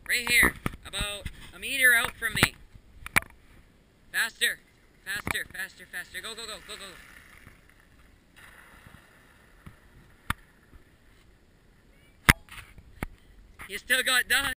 Right here. About a meter out from me. Faster. Faster, faster, faster. Go, go, go, go, go. You still got dust.